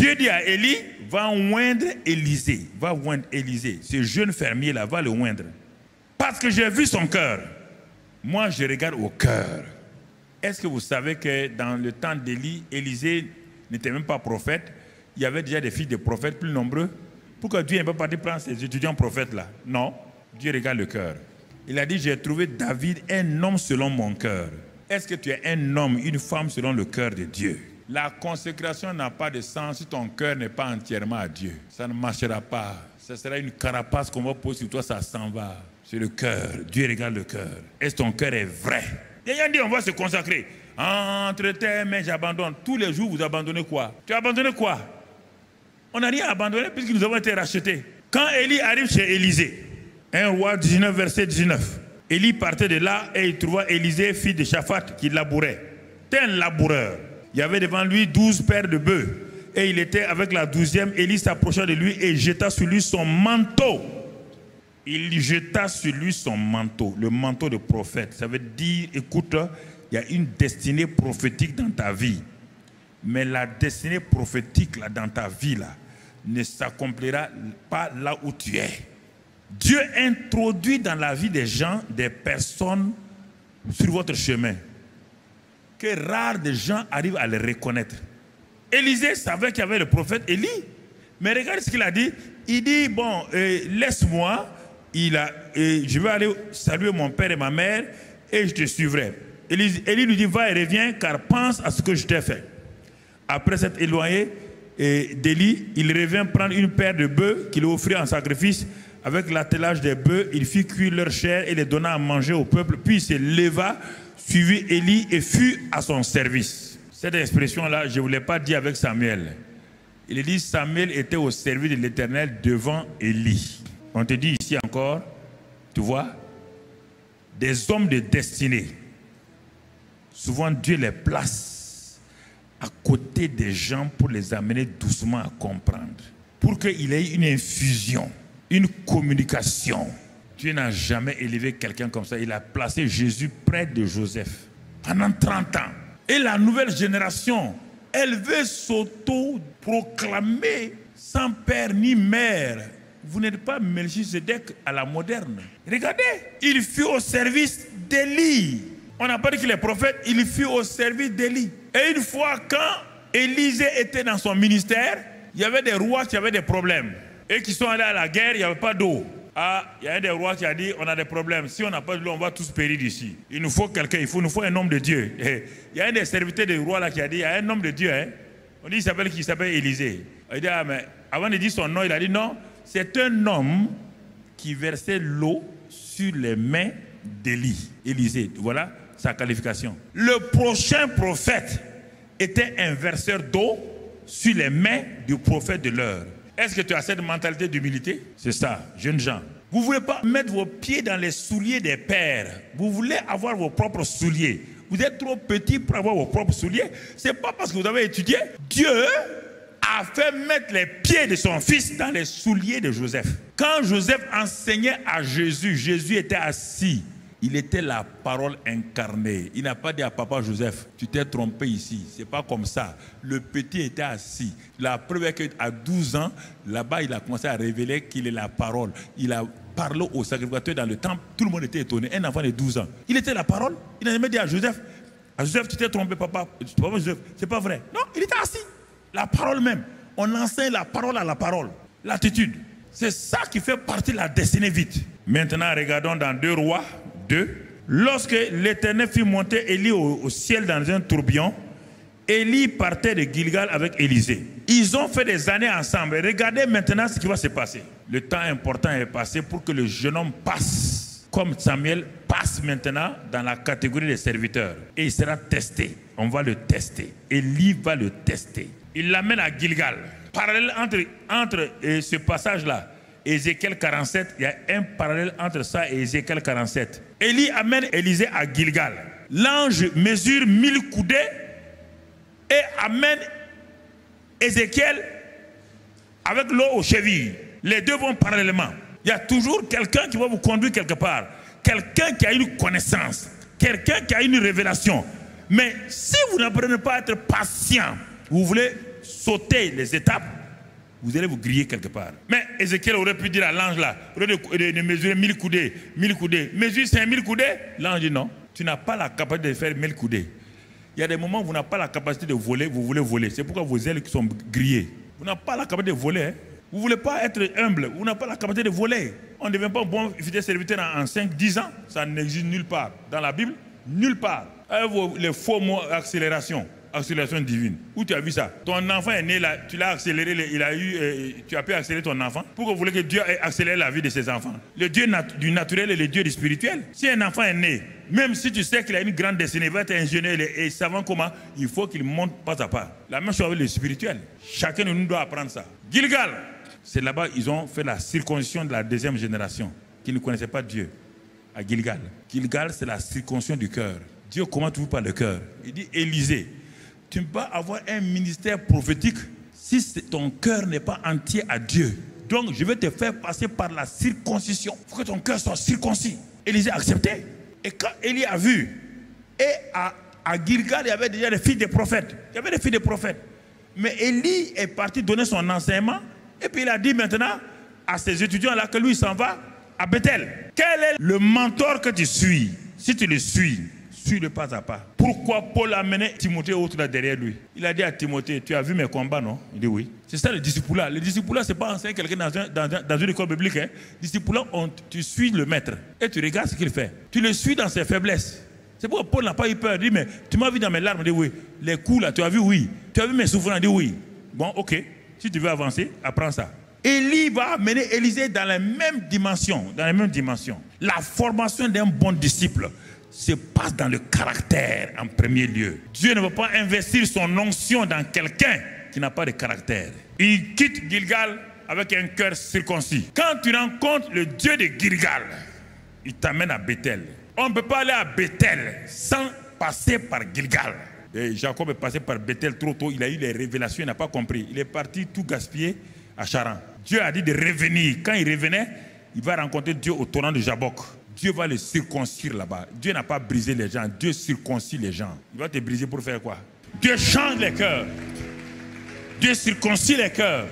Dieu dit à Élie, va oindre Élisée. Va oindre Élisée. Ce jeune fermier-là, va le oindre. Parce que j'ai vu son cœur. Moi, je regarde au cœur. Est-ce que vous savez que dans le temps d'Élie, Élisée n'était même pas prophète? Il y avait déjà des fils de prophètes plus nombreux. Pourquoi Dieu n'est pas parti prendre ces étudiants prophètes là? Non, Dieu regarde le cœur. Il a dit, j'ai trouvé David un homme selon mon cœur. Est-ce que tu es un homme, une femme selon le cœur de Dieu? La consécration n'a pas de sens si ton cœur n'est pas entièrement à Dieu. Ça ne marchera pas. Ce sera une carapace qu'on va poser sur toi, ça s'en va. C'est le cœur. Dieu regarde le cœur. Est-ce que ton cœur est vrai? Il y a dit, on va se consacrer. Entre tes mains, j'abandonne. Tous les jours, vous abandonnez quoi? Tu as abandonné quoi? On n'a rien abandonné puisque nous avons été rachetés. Quand Élie arrive chez Élisée, 1 Roi 19, verset 19, Élie partait de là et il trouva Élisée, fils de Shaphat, qui labourait. C'était un laboureur. Il y avait devant lui 12 paires de bœufs. Et il était avec la 12e. Élie s'approcha de lui et jeta sur lui son manteau. Il jeta sur lui son manteau, le manteau de prophète. Ça veut dire, écoute, il y a une destinée prophétique dans ta vie. Mais la destinée prophétique là, dans ta vie là, ne s'accomplira pas là où tu es. Dieu introduit dans la vie des gens, des personnes sur votre chemin. Que rares de gens arrivent à les reconnaître. Élisée savait qu'il y avait le prophète Élie. Mais regarde ce qu'il a dit. Il dit, bon, laisse-moi. Je vais aller saluer mon père et ma mère et je te suivrai. Élie lui dit, va et reviens car pense à ce que je t'ai fait. Après s'être éloigné d'Élie, il revint prendre une paire de bœufs qu'il offrit en sacrifice. Avec l'attelage des bœufs, il fit cuire leur chair et les donna à manger au peuple. Puis il se leva, suivit Élie et fut à son service. Cette expression-là, je ne vous l'ai pas dit avec Samuel. Il dit Samuel était au service de l'Éternel devant Élie. On te dit ici encore, tu vois, des hommes de destinée. Souvent Dieu les place à côté des gens pour les amener doucement à comprendre. Pour qu'il ait une infusion, une communication. Dieu n'a jamais élevé quelqu'un comme ça. Il a placé Jésus près de Joseph pendant 30 ans. Et la nouvelle génération, elle veut s'auto-proclamer sans père ni mère. Vous n'êtes pas Melchisedec à la moderne. Regardez, il fut au service d'Élie. On n'a pas dit qu'il est prophète, il fut au service d'Élie. Et une fois, quand Élisée était dans son ministère, il y avait des rois qui avaient des problèmes. Et qui sont allés à la guerre, il n'y avait pas d'eau. Ah, il y a un des rois qui a dit, on a des problèmes. Si on n'a pas de l'eau, on va tous périr d'ici. Il nous faut quelqu'un, il nous faut un homme de Dieu. Et il y a un des serviteurs des rois là qui a dit, il y a un homme de Dieu. Hein. On dit, il s'appelle Élisée. Il dit, ah, mais avant de dire son nom, il a dit, non, c'est un homme qui versait l'eau sur les mains d'Élie. Élisée, voilà sa qualification. Le prochain prophète était un verseur d'eau sur les mains du prophète de l'heure. Est-ce que tu as cette mentalité d'humilité? C'est ça, jeunes gens. Vous ne voulez pas mettre vos pieds dans les souliers des pères. Vous voulez avoir vos propres souliers. Vous êtes trop petit pour avoir vos propres souliers. Ce n'est pas parce que vous avez étudié. Dieu a fait mettre les pieds de son fils dans les souliers de Joseph. Quand Joseph enseignait à Jésus, Jésus était assis. Il était la parole incarnée. Il n'a pas dit à papa Joseph, tu t'es trompé ici. Ce n'est pas comme ça. Le petit était assis. La preuve est qu'à 12 ans, là-bas, il a commencé à révéler qu'il est la parole. Il a parlé au sacrificateur dans le temple. Tout le monde était étonné. Un enfant de 12 ans. Il était la parole. Il n'a jamais dit à Joseph, tu t'es trompé, papa. Papa Joseph, c'est pas vrai. Non, il était assis. La parole même. On enseigne la parole à la parole. L'attitude. C'est ça qui fait partie de la destinée vite. Maintenant, regardons dans 2 Rois 2. Lorsque l'Éternel fit monter Élie au ciel dans un tourbillon, Élie partait de Gilgal avec Élisée. Ils ont fait des années ensemble. Regardez maintenant ce qui va se passer. Le temps important est passé pour que le jeune homme passe, comme Samuel passe maintenant dans la catégorie des serviteurs. Et il sera testé. On va le tester. Élie va le tester. Il l'amène à Gilgal. Parallèle entre ce passage-là, Ézéchiel 47, il y a un parallèle entre ça et Ézéchiel 47. Élie amène Élisée à Gilgal. L'ange mesure 1000 coudées et amène Ézéchiel avec l'eau aux chevilles. Les deux vont parallèlement. Il y a toujours quelqu'un qui va vous conduire quelque part. Quelqu'un qui a une connaissance. Quelqu'un qui a une révélation. Mais si vous n'apprenez pas à être patient, vous voulez sauter les étapes, vous allez vous griller quelque part. Mais Ézéchiel aurait pu dire à l'ange là, de mesurer 1000 coudées, 1000 coudées. Mesure 5000 coudées. L'ange dit non, tu n'as pas la capacité de faire 1000 coudées. Il y a des moments où vous n'avez pas la capacité de voler, vous voulez voler. C'est pourquoi vos ailes sont grillées. Vous n'avez pas la capacité de voler. Hein? Vous ne voulez pas être humble, vous n'avez pas la capacité de voler. On ne devient pas bon fidèle serviteur en 5-10 ans. Ça n'existe nulle part. Dans la Bible, nulle part. Les faux mots accélération divine. Où tu as vu ça? Ton enfant est né là, tu l'as accéléré, tu as pu accélérer ton enfant. Pourquoi vous voulez que Dieu ait accéléré la vie de ses enfants? Le Dieu du naturel et le Dieu du spirituel. Si un enfant est né, même si tu sais qu'il a une grande destinée, il va être ingénieur et savant comment, il faut qu'il monte pas à pas. La même chose avec le spirituel. Chacun de nous doit apprendre ça. Gilgal, c'est là-bas ils ont fait la circoncision de la deuxième génération, qui ne connaissait pas Dieu, à Gilgal. Gilgal, c'est la circoncision du cœur. Dieu comment tu veux par le cœur? Il dit, Élisée, tu ne peux pas avoir un ministère prophétique si ton cœur n'est pas entier à Dieu. Donc, je vais te faire passer par la circoncision. Il faut que ton cœur soit circoncis. Élisée a accepté. Et quand Élie a vu, et à Gilgal, il y avait déjà des filles des prophètes. Il y avait des filles des prophètes. Mais Élie est parti donner son enseignement. Et puis il a dit maintenant à ses étudiants-là que lui, il s'en va à Bethel. Quel est le mentor que tu suis? Si tu le suis-le pas à pas. Pourquoi Paul a mené Timothée autre là derrière lui? Il a dit à Timothée, tu as vu mes combats, non? Il dit oui. C'est ça le discipulat. Le discipulat, ce n'est pas enseigner quelqu'un dans une école biblique. Hein. Discipulat, tu suis le maître et tu regardes ce qu'il fait. Tu le suis dans ses faiblesses. C'est pourquoi Paul n'a pas eu peur. Il dit, mais tu m'as vu dans mes larmes? Il dit oui. Les coups là, tu as vu? Oui. Tu as vu mes souffrances? Il dit oui. Bon, ok. Si tu veux avancer, apprends ça. Élie va amener Élisée dans les mêmes dimensions. La formation d'un bon disciple se passe dans le caractère en premier lieu. Dieu ne veut pas investir son onction dans quelqu'un qui n'a pas de caractère. Il quitte Gilgal avec un cœur circoncis. Quand tu rencontres le Dieu de Gilgal, il t'amène à Bethel. On ne peut pas aller à Bethel sans passer par Gilgal. Et Jacob est passé par Bethel trop tôt, il a eu les révélations, il n'a pas compris. Il est parti tout gaspiller à Charan. Dieu a dit de revenir. Quand il revenait, il va rencontrer Dieu au torrent de Jabbok. Dieu va le circoncire là-bas. Dieu n'a pas brisé les gens, Dieu circoncie les gens. Il va te briser pour faire quoi? Dieu change les cœurs. Dieu circoncie les cœurs.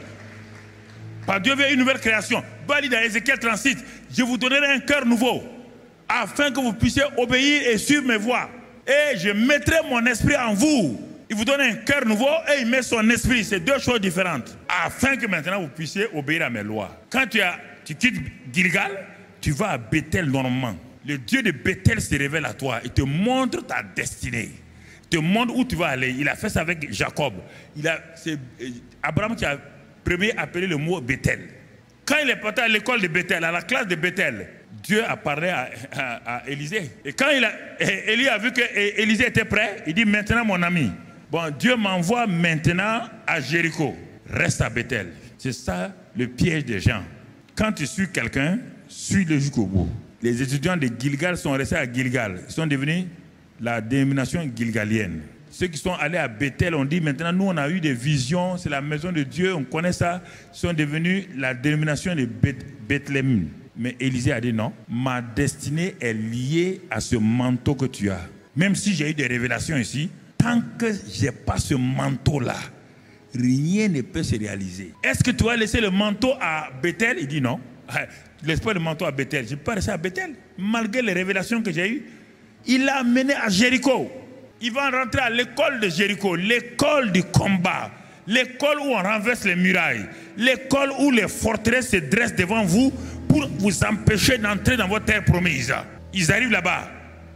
Par Dieu veut une nouvelle création. Bali dans Ézéchiel 36, je vous donnerai un cœur nouveau, afin que vous puissiez obéir et suivre mes voies. Et je mettrai mon esprit en vous. Il vous donne un cœur nouveau et il met son esprit. C'est deux choses différentes. Afin que maintenant vous puissiez obéir à mes lois. Quand tu quittes Gilgal, tu vas à Bethel normalement. Le Dieu de Bethel se révèle à toi. Il te montre ta destinée. Il te montre où tu vas aller. Il a fait ça avec Jacob. C'est Abraham qui a premier appelé le mot Bethel. Quand il est parti à l'école de Bethel, à la classe de Bethel, Dieu a parlé à Élisée. Et quand Élie a vu que Élisée était prêt, il dit maintenant mon ami, bon, Dieu m'envoie maintenant à Jéricho. Reste à Bethel. C'est ça le piège des gens. Quand tu suis quelqu'un, suis-le jusqu'au bout. Les étudiants de Gilgal sont restés à Gilgal. Ils sont devenus la dénomination gilgalienne. Ceux qui sont allés à Bethel ont dit maintenant nous on a eu des visions, c'est la maison de Dieu, on connaît ça. Ils sont devenus la dénomination de Bethléem. Mais Élisée a dit non, ma destinée est liée à ce manteau que tu as. Même si j'ai eu des révélations ici, tant que je n'ai pas ce manteau-là, rien ne peut se réaliser. Est-ce que tu as laissé le manteau à Bethel? Il dit non. Laisse pas le manteau à Bethel. Je ne peux pas rester à Bethel. Malgré les révélations que j'ai eues, il l'a amené à Jéricho. Il va rentrer à l'école de Jéricho, l'école du combat, l'école où on renverse les murailles, l'école où les forteresses se dressent devant vous pour vous empêcher d'entrer dans votre terre promise. Ils arrivent là-bas.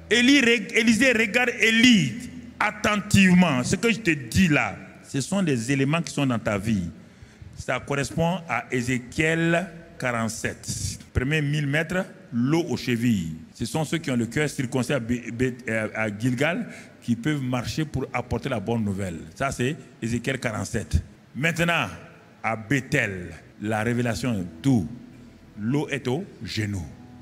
Élisée regarde Élie attentivement. Ce que je te dis là, ce sont des éléments qui sont dans ta vie. Ça correspond à Ézéchiel 47. Premier 1000 mètres, l'eau aux chevilles. Ce sont ceux qui ont le cœur circoncis à Gilgal qui peuvent marcher pour apporter la bonne nouvelle. Ça, c'est Ézéchiel 47. Maintenant, à Bethel, la révélation d'où l'eau est au genou.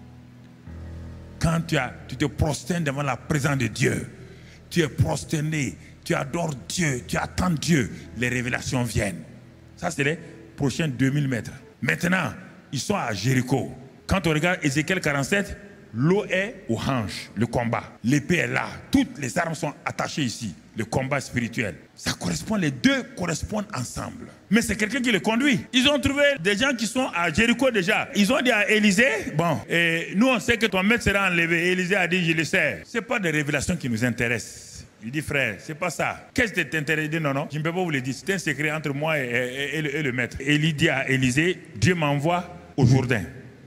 Quand tu te prosternes devant la présence de Dieu, tu es prosterné, tu adores Dieu, tu attends Dieu, les révélations viennent. Ça, c'est les prochains 2000 mètres. Maintenant, ils sont à Jéricho. Quand on regarde Ézéchiel 47, L'eau est aux hanches, le combat. L'épée est là. Toutes les armes sont attachées ici. Le combat spirituel. Ça correspond, les deux correspondent ensemble. Mais c'est quelqu'un qui les conduit. Ils ont trouvé des gens qui sont à Jéricho déjà. Ils ont dit à Élisée, bon, et nous on sait que ton maître sera enlevé. Et Élisée a dit, je le sais. Ce n'est pas des révélations qui nous intéressent. Il dit, frère, c'est pas ça. Qu'est-ce qui t'intéresse? Il dit, non, non, je ne peux pas vous le dire. C'est un secret entre moi et le maître. Élie dit à Élisée, Dieu m'envoie au Jourdain.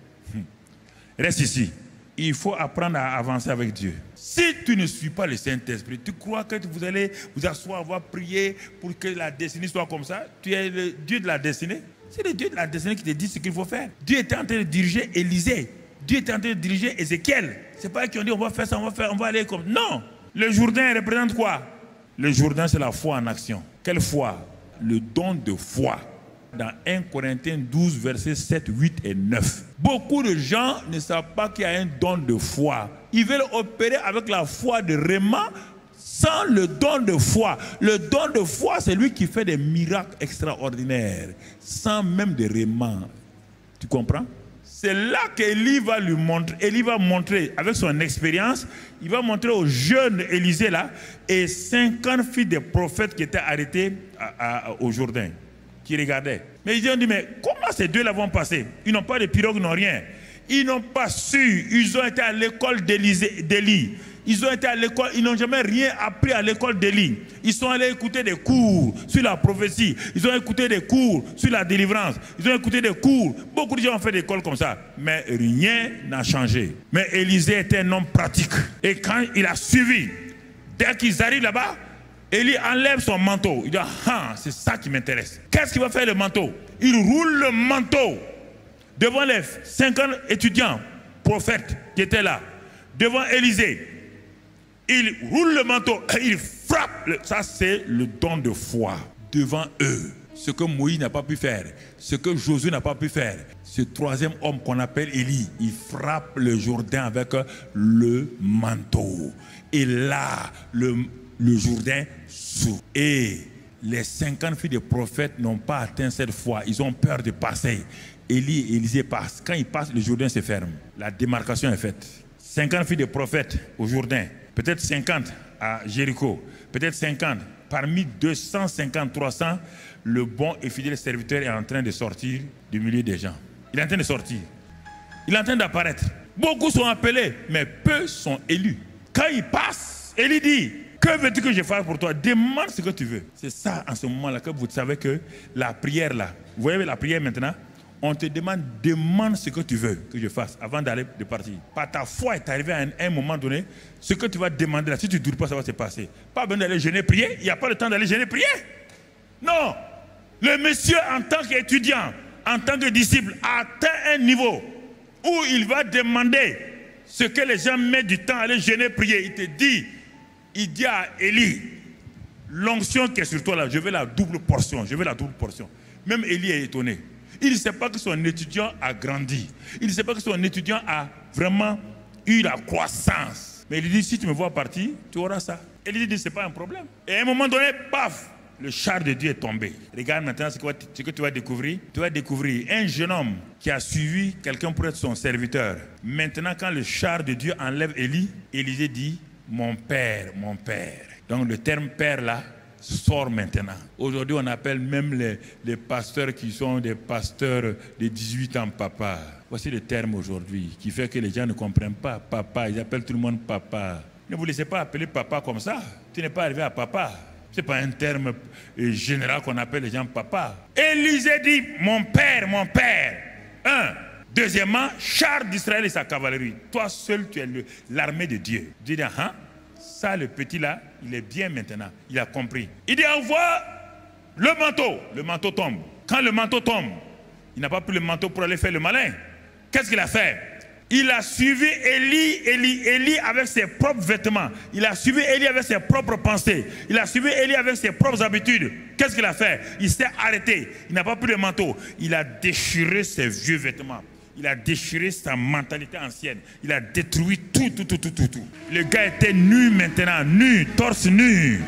Reste ici. Il faut apprendre à avancer avec Dieu. Si tu ne suis pas le Saint-Esprit, tu crois que vous allez vous asseoir, avoir prié pour que la destinée soit comme ça. Tu es le Dieu de la destinée. C'est le Dieu de la destinée qui te dit ce qu'il faut faire. Dieu était en train de diriger Élisée. Dieu était en train de diriger Ézéchiel. Ce n'est pas eux qui ont dit on va faire ça, on va aller comme... Non. Le Jourdain représente quoi? Le Jourdain, c'est la foi en action. Quelle foi? Le don de foi. Dans 1 Corinthiens 12, versets 7, 8 et 9. Beaucoup de gens ne savent pas qu'il y a un don de foi. Ils veulent opérer avec la foi de Réma sans le don de foi. Le don de foi, c'est lui qui fait des miracles extraordinaires, sans même de Réma. Tu comprends? C'est là qu'Élie va lui montrer. Élie va montrer, avec son expérience, il va montrer au jeune Élisée là, et 50 filles des prophètes qui étaient arrêtés au Jourdain, qui regardaient. Mais ils ont dit, mais comment ces deux-là vont passer? Ils n'ont pas de pirogue, ils n'ont rien. Ils n'ont pas su. Ils ont été à l'école d'Élie. Ils ont été à l'école, ils n'ont jamais rien appris à l'école d'Élie. Ils sont allés écouter des cours sur la prophétie. Ils ont écouté des cours sur la délivrance. Ils ont écouté des cours. Beaucoup de gens ont fait des écoles comme ça. Mais rien n'a changé. Mais Élisée était un homme pratique. Et quand il a suivi, dès qu'ils arrivent là-bas, Élie enlève son manteau. Il dit, ah, c'est ça qui m'intéresse. Qu'est-ce qu'il va faire le manteau? Il roule le manteau devant les 50 étudiants, prophètes qui étaient là, devant Élisée. Il roule le manteau, il frappe. Ça, c'est le don de foi devant eux. Ce que Moïse n'a pas pu faire, ce que Josué n'a pas pu faire. Ce troisième homme qu'on appelle Élie, il frappe le Jourdain avec le manteau. Et là, le Jourdain s'ouvre. Et les 50 filles des prophètes n'ont pas atteint cette foi. Ils ont peur de passer. Élie et Élisée passent. Quand ils passent, le Jourdain se ferme. La démarcation est faite. 50 filles des prophètes au Jourdain. Peut-être 50 à Jéricho. Peut-être 50. Parmi 250, 300, le bon et fidèle serviteur est en train de sortir du milieu des gens. Il est en train de sortir. Il est en train d'apparaître. Beaucoup sont appelés, mais peu sont élus. Quand il passe, Élie dit, que veux-tu que je fasse pour toi? Demande ce que tu veux. C'est ça, en ce moment-là, que vous savez que la prière, là, vous voyez la prière maintenant, on te demande ce que tu veux que je fasse avant de partir. Par ta foi est arrivé à un moment donné, ce que tu vas demander là, si tu ne dures pas, ça va se passer. Pas besoin d'aller jeûner, prier, il n'y a pas le temps d'aller jeûner, prier. Non, le monsieur en tant qu'étudiant, en tant que disciple, atteint un niveau où il va demander ce que les gens mettent du temps à aller jeûner, prier. Il te dit, il dit à Élie, l'onction qui est sur toi là, je veux la double portion, je veux la double portion. Même Élie est étonné. Il ne sait pas que son étudiant a grandi. Il ne sait pas que son étudiant a vraiment eu la croissance. Mais il dit, si tu me vois partir, tu auras ça. Élie dit, ce n'est pas un problème. Et à un moment donné, paf, le char de Dieu est tombé. Regarde maintenant ce que tu vas découvrir. Tu vas découvrir un jeune homme qui a suivi quelqu'un pour être son serviteur. Maintenant, quand le char de Dieu enlève Élie, Élisée dit, mon père, mon père. Donc le terme père là, sort maintenant. Aujourd'hui, on appelle même les pasteurs qui sont des pasteurs de 18 ans papa. Voici le terme aujourd'hui qui fait que les gens ne comprennent pas papa. Ils appellent tout le monde papa. Ne vous laissez pas appeler papa comme ça. Tu n'es pas arrivé à papa. Ce n'est pas un terme général qu'on appelle les gens papa. Élisée dit mon père, mon père. Un. Deuxièmement, char d'Israël et sa cavalerie. Toi seul, tu es l'armée de Dieu. Dieu dit, hein? Ça, le petit là, il est bien maintenant. Il a compris. Il dit, envoie le manteau. Le manteau tombe. Quand le manteau tombe, il n'a pas pris le manteau pour aller faire le malin. Qu'est-ce qu'il a fait? Il a suivi Élie avec ses propres vêtements. Il a suivi Élie avec ses propres pensées. Il a suivi Élie avec ses propres habitudes. Qu'est-ce qu'il a fait? Il s'est arrêté. Il n'a pas pris le manteau. Il a déchiré ses vieux vêtements. Il a déchiré sa mentalité ancienne. Il a détruit tout. Le gars était nu maintenant, nu, torse nu.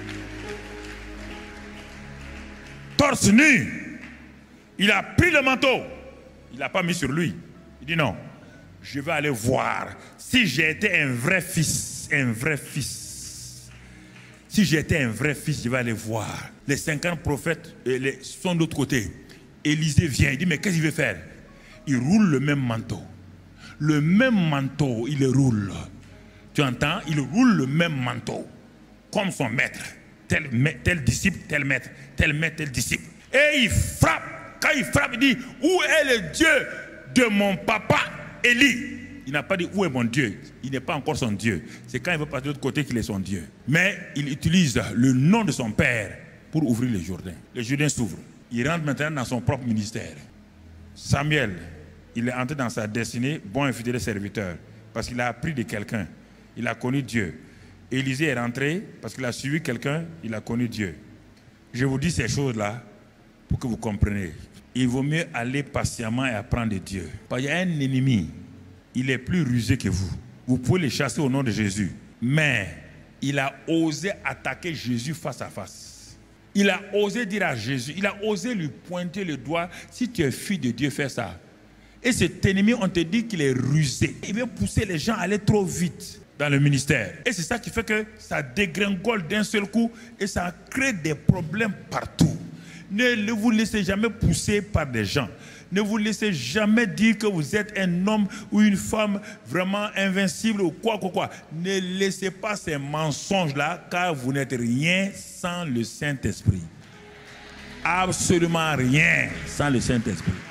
Torse nu. Il a pris le manteau. Il ne l'a pas mis sur lui. Il dit non. je vais aller voir. Si j'étais un vrai fils, si j'étais un vrai fils, je vais aller voir. Les 50 prophètes sont de l'autre côté. Élisée vient, il dit, mais qu'est-ce qu'il veut faire? Il roule le même manteau. Le même manteau, il le roule. Tu entends? Il roule le même manteau. Comme son maître. Tel disciple, tel maître, tel disciple. Et il frappe. Quand il frappe, il dit, où est le Dieu de mon papa Élie? Il n'a pas dit où est mon Dieu. Il n'est pas encore son Dieu. C'est quand il veut passer de l'autre côté qu'il est son Dieu. Mais il utilise le nom de son père pour ouvrir le Jourdain. Le Jourdain s'ouvre. Il rentre maintenant dans son propre ministère. Samuel, il est entré dans sa destinée, bon et fidèle serviteur, parce qu'il a appris de quelqu'un. Il a connu Dieu. Élisée est rentré parce qu'il a suivi quelqu'un, il a connu Dieu. Je vous dis ces choses-là pour que vous compreniez. Il vaut mieux aller patiemment et apprendre de Dieu. Parce qu'il y a un ennemi, il est plus rusé que vous. Vous pouvez le chasser au nom de Jésus. Mais il a osé attaquer Jésus face à face. Il a osé dire à Jésus, il a osé lui pointer le doigt. Si tu es fille de Dieu, fais ça. Et cet ennemi, on te dit qu'il est rusé. Il veut pousser les gens à aller trop vite dans le ministère. Et c'est ça qui fait que ça dégringole d'un seul coup et ça crée des problèmes partout. Ne vous laissez jamais pousser par des gens. Ne vous laissez jamais dire que vous êtes un homme ou une femme vraiment invincible ou quoi. Ne laissez pas ces mensonges-là, car vous n'êtes rien sans le Saint-Esprit. Absolument rien sans le Saint-Esprit.